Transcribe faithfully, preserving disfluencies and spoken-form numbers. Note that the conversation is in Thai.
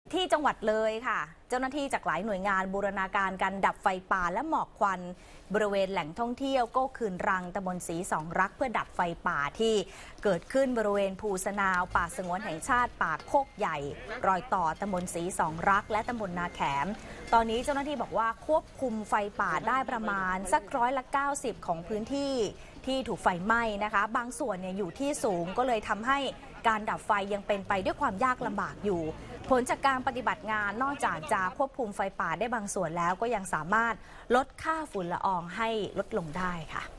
ที่จังหวัดเลยค่ะเจ้าหน้าที่จากหลายหน่วยงานบูรณาการการดับไฟป่าและหมอกควันบริเวณแหล่งท่องเที่ยวโก้คืนรังตำบลศรีสองรักเพื่อดับไฟป่าที่เกิดขึ้นบริเวณภูสนาวป่าสงวนแห่งชาติป่าโคกใหญ่รอยต่อตำบลศรีสองรักและตำบลนาแขมตอนนี้เจ้าหน้าที่บอกว่าควบคุมไฟป่าได้ประมาณสักร้อยละเก้าสิบของพื้นที่ที่ถูกไฟไหม้นะคะบางส่วนเนี่ยอยู่ที่สูงก็เลยทำให้การดับไฟยังเป็นไปด้วยความยากลำบากอยู่ผลจากการปฏิบัติงานนอกจากจะควบคุมไฟป่าได้บางส่วนแล้วก็ยังสามารถลดค่าฝุ่นละอองให้ลดลงได้ค่ะ